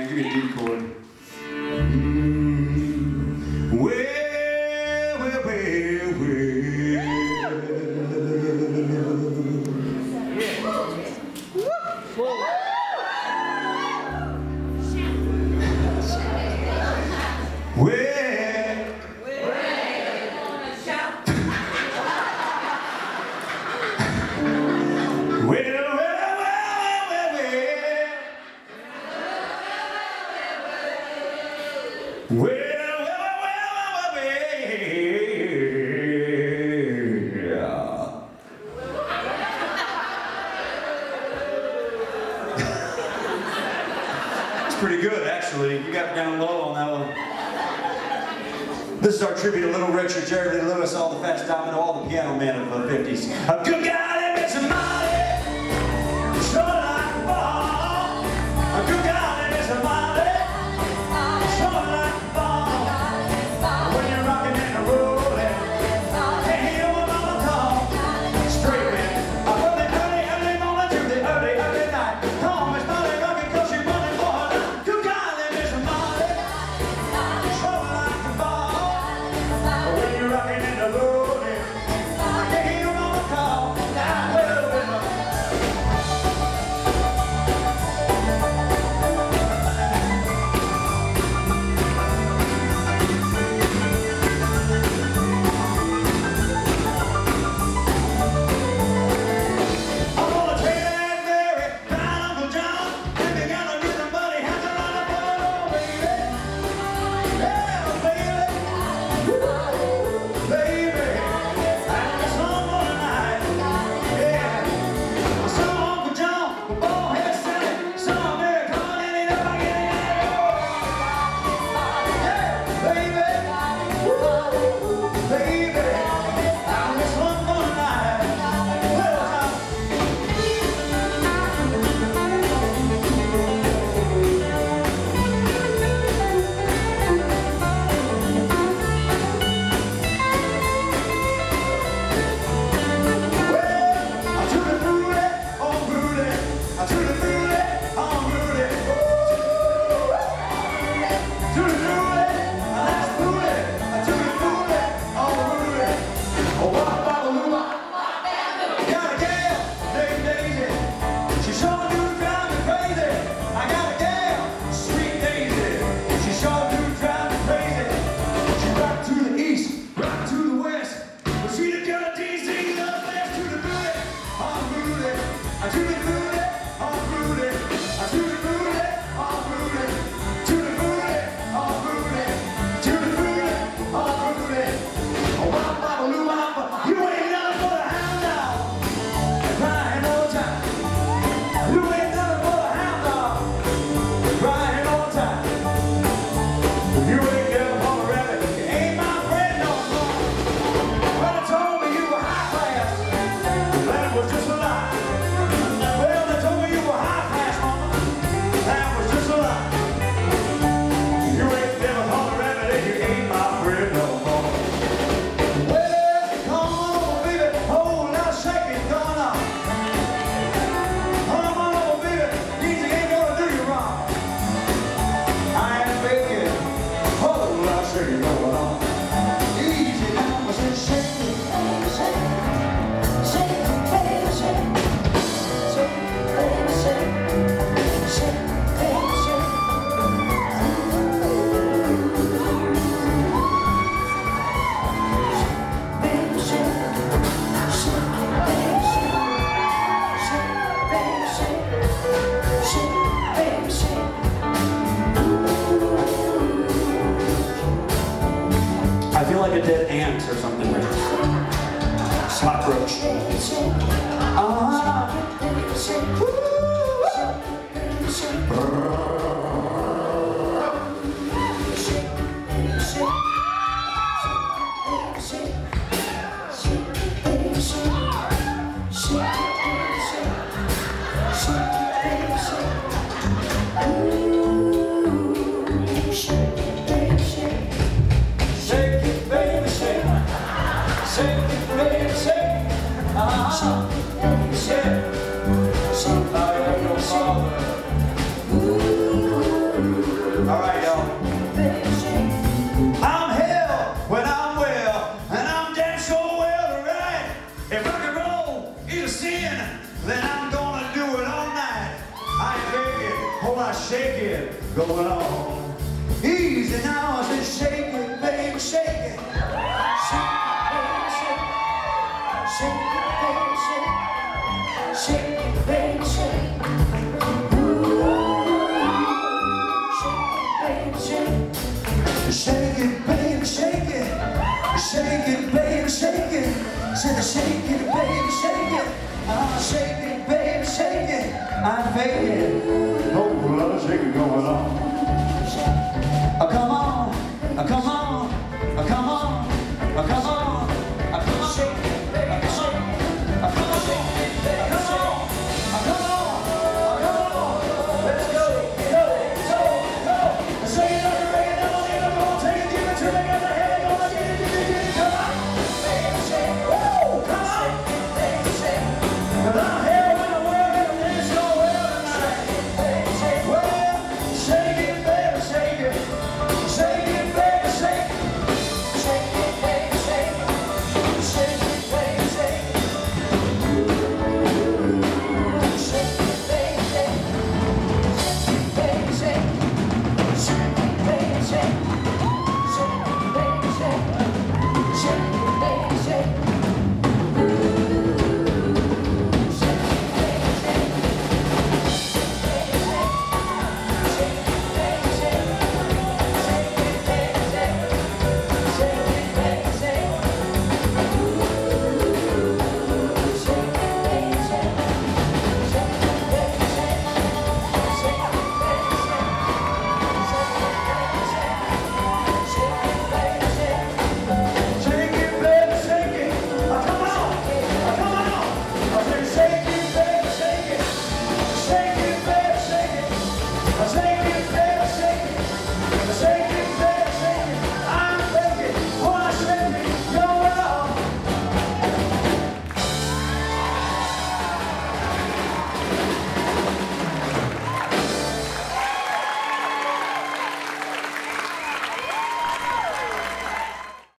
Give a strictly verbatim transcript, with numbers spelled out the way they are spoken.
give me a D chord. Mm, well, well, well, well. Well, Well, well, well, well, well. It's pretty good, actually. You got down low on that one. This is our tribute to Little Richard, Jerry Lee Lewis, all the Fats Domino, all the piano men of the fifties. A good guy that makes some money, short like a ball. A good guy that makes some money. I feel like a dead ant or something. Cockroach. Uh-huh. Ooh. lot of shaking going on. Easy now, I said shake it, baby, shake it. Shake it, baby, shake it. Shake it, baby, shake it. Shake it, baby, shake it. Shake it, baby, shake it. Shake it, baby, shake it. Said shake it, baby, shake it. Ah, shake it, baby, shake it. I'm faking. Oh, love, shake it.